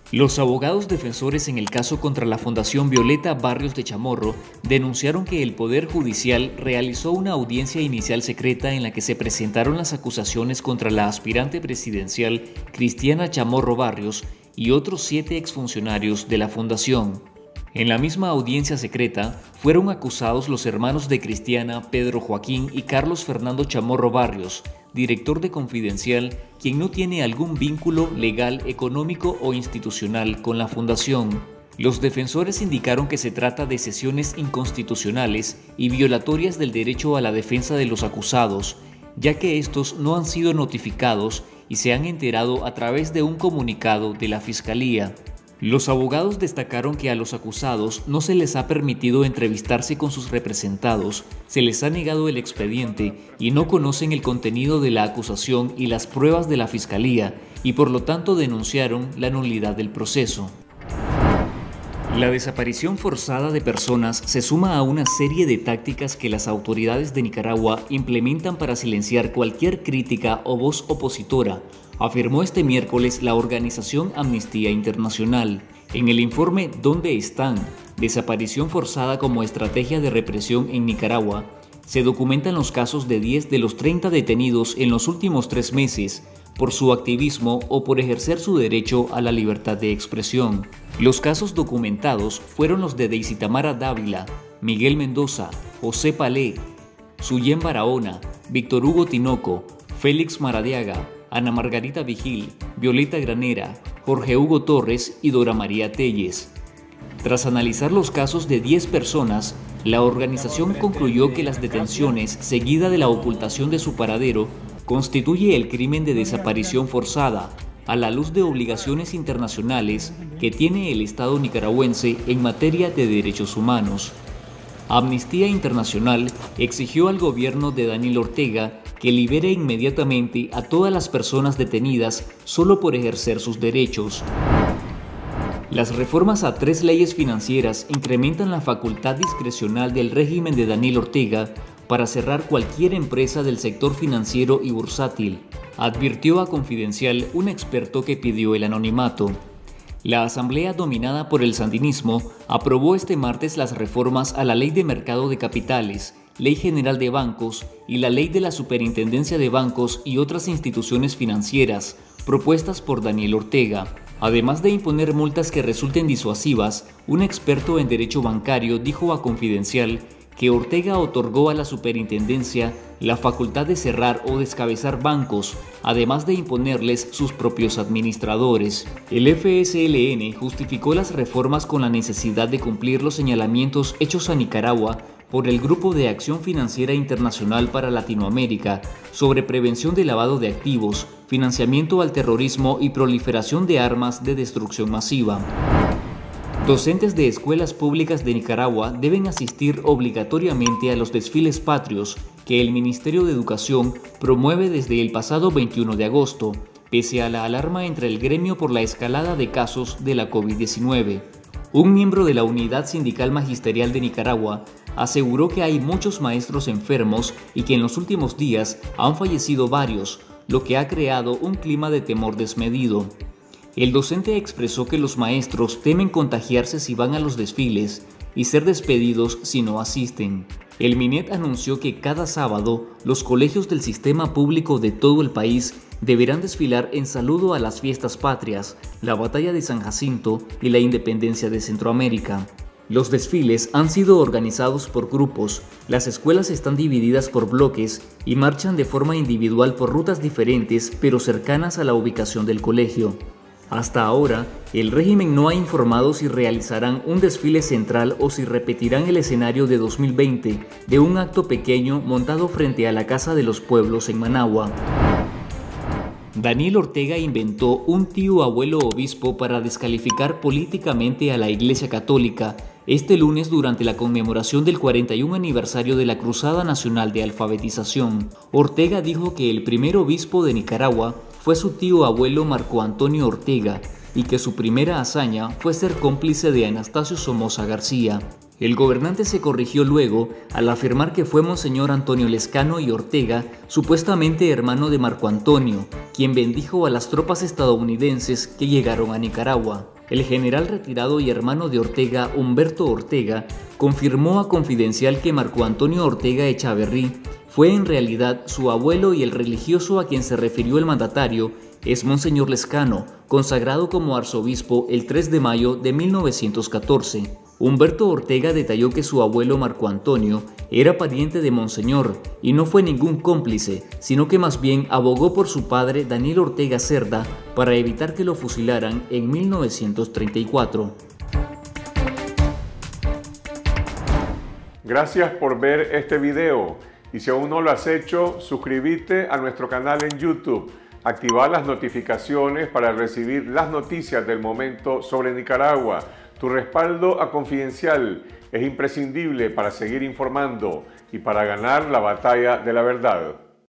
Los abogados defensores en el caso contra la Fundación Violeta Barrios de Chamorro denunciaron que el Poder Judicial realizó una audiencia inicial secreta en la que se presentaron las acusaciones contra la aspirante presidencial Cristiana Chamorro Barrios y otros 7 exfuncionarios de la Fundación. En la misma audiencia secreta fueron acusados los hermanos de Cristiana, Pedro Joaquín y Carlos Fernando Chamorro Barrios, director de Confidencial, quien no tiene algún vínculo legal, económico o institucional con la fundación. Los defensores indicaron que se trata de sesiones inconstitucionales y violatorias del derecho a la defensa de los acusados, ya que estos no han sido notificados y se han enterado a través de un comunicado de la Fiscalía. Los abogados destacaron que a los acusados no se les ha permitido entrevistarse con sus representados, se les ha negado el expediente y no conocen el contenido de la acusación y las pruebas de la Fiscalía, y por lo tanto denunciaron la nulidad del proceso. La desaparición forzada de personas se suma a una serie de tácticas que las autoridades de Nicaragua implementan para silenciar cualquier crítica o voz opositora, afirmó este miércoles la organización Amnistía Internacional. En el informe ¿Dónde están? Desaparición forzada como estrategia de represión en Nicaragua, se documentan los casos de 10 de los 30 detenidos en los últimos 3 meses por su activismo o por ejercer su derecho a la libertad de expresión. Los casos documentados fueron los de Deisy Tamara Dávila, Miguel Mendoza, José Palé, Suyén Barahona, Víctor Hugo Tinoco, Félix Maradiaga, Ana Margarita Vigil, Violeta Granera, Jorge Hugo Torres y Dora María Telles. Tras analizar los casos de 10 personas, la organización concluyó que las detenciones, seguida de la ocultación de su paradero, constituye el crimen de desaparición forzada, a la luz de obligaciones internacionales que tiene el Estado nicaragüense en materia de derechos humanos. Amnistía Internacional exigió al gobierno de Daniel Ortega que libere inmediatamente a todas las personas detenidas solo por ejercer sus derechos. Las reformas a 3 leyes financieras incrementan la facultad discrecional del régimen de Daniel Ortega para cerrar cualquier empresa del sector financiero y bursátil, advirtió a Confidencial un experto que pidió el anonimato. La asamblea dominada por el sandinismo aprobó este martes las reformas a la Ley de Mercado de Capitales, Ley General de Bancos y la Ley de la Superintendencia de Bancos y otras instituciones financieras, propuestas por Daniel Ortega. Además de imponer multas que resulten disuasivas, un experto en derecho bancario dijo a Confidencial que Ortega otorgó a la superintendencia la facultad de cerrar o descabezar bancos, además de imponerles sus propios administradores. El FSLN justificó las reformas con la necesidad de cumplir los señalamientos hechos a Nicaragua por el Grupo de Acción Financiera Internacional para Latinoamérica sobre prevención de lavado de activos, financiamiento al terrorismo y proliferación de armas de destrucción masiva. Docentes de escuelas públicas de Nicaragua deben asistir obligatoriamente a los desfiles patrios que el Ministerio de Educación promueve desde el pasado 21 de agosto, pese a la alarma entre el gremio por la escalada de casos de la COVID-19. Un miembro de la Unidad Sindical Magisterial de Nicaragua aseguró que hay muchos maestros enfermos y que en los últimos días han fallecido varios, lo que ha creado un clima de temor desmedido. El docente expresó que los maestros temen contagiarse si van a los desfiles y ser despedidos si no asisten. El MINET anunció que cada sábado los colegios del sistema público de todo el país deberán desfilar en saludo a las fiestas patrias, la Batalla de San Jacinto y la Independencia de Centroamérica. Los desfiles han sido organizados por grupos, las escuelas están divididas por bloques y marchan de forma individual por rutas diferentes pero cercanas a la ubicación del colegio. Hasta ahora, el régimen no ha informado si realizarán un desfile central o si repetirán el escenario de 2020 de un acto pequeño montado frente a la Casa de los Pueblos en Managua. Daniel Ortega inventó un tío abuelo obispo para descalificar políticamente a la Iglesia Católica este lunes durante la conmemoración del 41 aniversario de la Cruzada Nacional de Alfabetización. Ortega dijo que el primer obispo de Nicaragua fue su tío abuelo Marco Antonio Ortega y que su primera hazaña fue ser cómplice de Anastasio Somoza García. El gobernante se corrigió luego al afirmar que fue Monseñor Antonio Lescano y Ortega, supuestamente hermano de Marco Antonio, quien bendijo a las tropas estadounidenses que llegaron a Nicaragua. El general retirado y hermano de Ortega, Humberto Ortega, confirmó a Confidencial que Marco Antonio Ortega Echaverrí fue en realidad su abuelo y el religioso a quien se refirió el mandatario es Monseñor Lescano, consagrado como arzobispo el 3 de mayo de 1914. Humberto Ortega detalló que su abuelo Marco Antonio era pariente de Monseñor y no fue ningún cómplice, sino que más bien abogó por su padre Daniel Ortega Cerda para evitar que lo fusilaran en 1934. Gracias por ver este video y si aún no lo has hecho, suscríbete a nuestro canal en YouTube, activar las notificaciones para recibir las noticias del momento sobre Nicaragua. Tu respaldo a Confidencial es imprescindible para seguir informando y para ganar la batalla de la verdad.